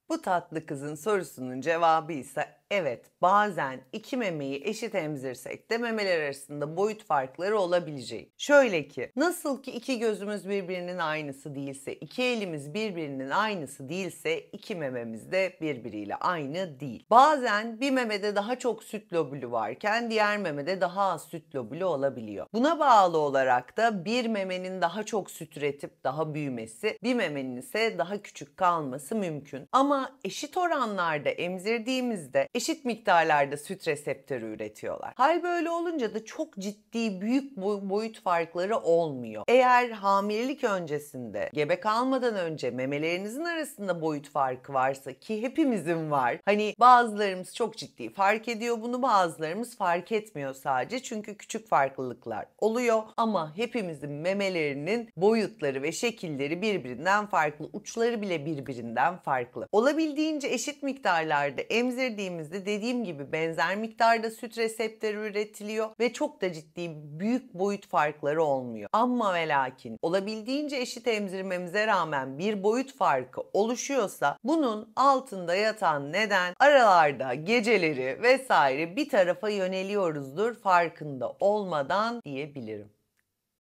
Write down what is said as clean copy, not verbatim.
Bu tatlı kızın sorusunun cevabı ise evet, bazen iki memeyi eşit emzirsek de memeler arasında boyut farkları olabileceği. Şöyle ki, nasıl ki iki gözümüz birbirinin aynısı değilse, iki elimiz birbirinin aynısı değilse, iki mememiz de birbiriyle aynı değil. Bazen bir memede daha çok süt lobülü varken diğer memede daha az süt lobülü olabiliyor. Buna bağlı olarak da bir memenin daha çok süt üretip daha büyümesi, bir memenin ise daha küçük kalması mümkün. Ama eşit oranlarda emzirdiğimizde eşit miktarlarda süt reseptörü üretiyorlar. Hal böyle olunca da çok ciddi büyük boyut farkları olmuyor. Eğer hamilelik öncesinde, gebe kalmadan önce memelerinizin arasında boyut farkı varsa, ki hepimizin var. Hani bazılarımız çok ciddi fark ediyor bunu, bazılarımız fark etmiyor sadece çünkü küçük farklılıklar oluyor. Ama hepimizin memelerinin boyutları ve şekilleri birbirinden farklı, uçları bile birbirinden farklı. Olabildiğince eşit miktarlarda emzirdiğimizde dediğim gibi benzer miktarda süt reseptörü üretiliyor ve çok da ciddi büyük boyut farkları olmuyor. Ama ve lakin olabildiğince eşit emzirmemize rağmen bir boyut farkı oluşuyorsa bunun altında yatan neden aralarda geceleri vesaire bir tarafa yöneliyoruzdur farkında olmadan diyebilirim.